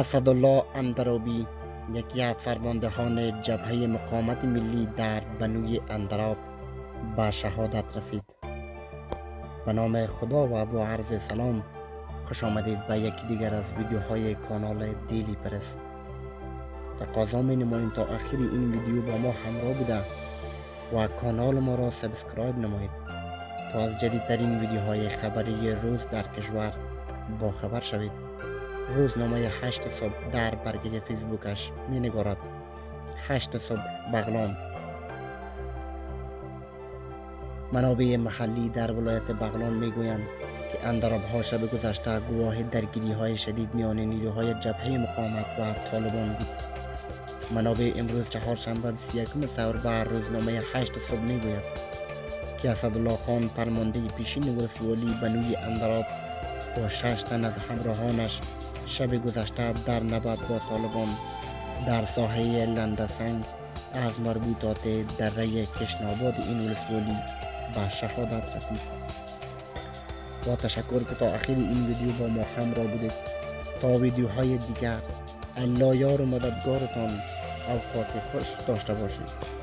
اسدالله اندرابی، یکی از فرماندهان جبهه مقاومت ملی در بنوی اندراب، به شهادت رسید. به نام خدا و با عرض سلام، خوش آمدید به یکی دیگر از ویدیوهای کانال دیلی پرس. تقاضا می نماییم تا آخر این ویدیو با ما همراه بوده و کانال ما را سابسکرایب نمایید تا از جدیدترین ویدیوهای خبری روز در کشور با خبر شوید. روزنامه 8 صبح در برگه فیسبوکش می نگارد: 8 صبح بغلان. منابع محلی در ولایت بغلان می گویند که اندراب ها شب گذشته گواه درگیری های شدید میان نیروهای جبهه مقاومت و طالبان بود. منابع امروز چهارشنبه 21 سپر به روزنامه 8 صبح می گوید که اسدالله خان، فرمانده پیشین ولسوالی بنوی اندراب، با 6 تن از همراهانش شب گذشته در نبرد با طالبان در ساحه لندسنگ از مربوطات دره کشناباد این ولسوالی به شهادت رسید. با تشکر که تا آخر این ویدیو با ما همراه بودید. تا ویدیوهای دیگر، الله یار و مددگارتان. اوقات خوش داشته باشید.